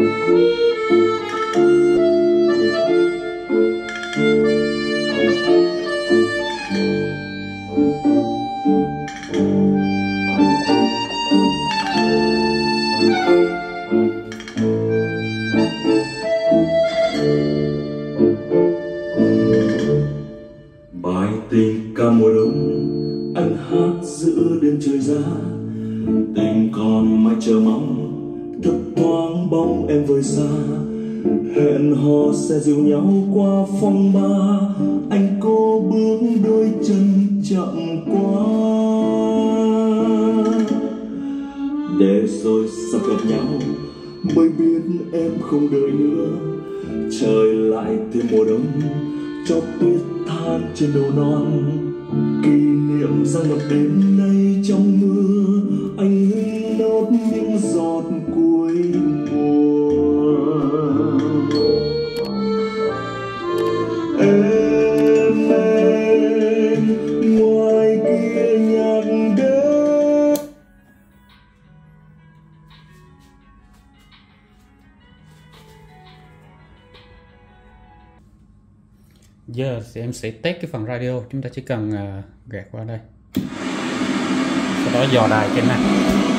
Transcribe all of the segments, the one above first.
Bài tình ca mùa đông anh hát giữa đêm trời ra, tình còn mãi chờ mong thấp thoáng bóng em vơi xa, hẹn hò sẽ dìu nhau qua phong ba, anh cố bước đôi chân chậm quá, để rồi sắp gặp nhau mới biết em không đợi nữa, trời lại thêm mùa đông cho tuyết than trên đầu non, kỷ niệm ra ngập đêm nay trong mưa, anh hứng nốt những giọt cuối mùa. Em ngoài kia nhạc đêm. Giờ thì em sẽ test cái phần radio, chúng ta chỉ cần gạt qua đây, sau đó dò đài trên này.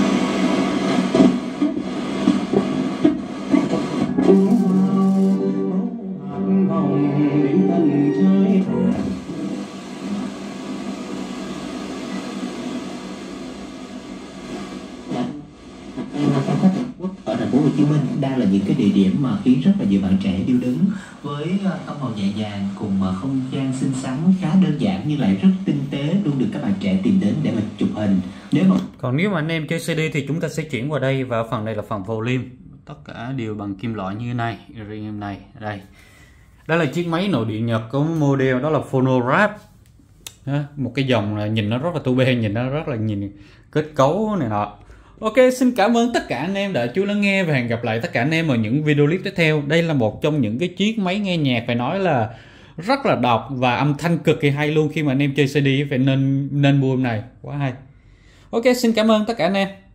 Ở thành phố Hồ Chí Minh đang là những cái địa điểm mà khiến rất là nhiều bạn trẻ điêu đứng, với tông màu nhẹ nhàng cùng không gian xinh xắn khá đơn giản nhưng lại rất tinh tế, luôn được các bạn trẻ tìm đến để mà chụp hình. Còn nếu mà anh em chơi CD thì chúng ta sẽ chuyển qua đây, và phần này là phần volume, tất cả đều bằng kim loại như thế này. Riêng em này đây, đây là chiếc máy nội địa Nhật có model đó là Phonorap, một cái dòng là nhìn nó rất là tu bê, nhìn nó rất là kết cấu này nọ. Ok, xin cảm ơn tất cả anh em đã chú lắng nghe và hẹn gặp lại tất cả anh em ở những video clip tiếp theo. Đây là một trong những cái chiếc máy nghe nhạc phải nói là rất là độc và âm thanh cực kỳ hay luôn. Khi mà anh em chơi CD phải nên mua này, quá hay. Ok, xin cảm ơn tất cả anh em.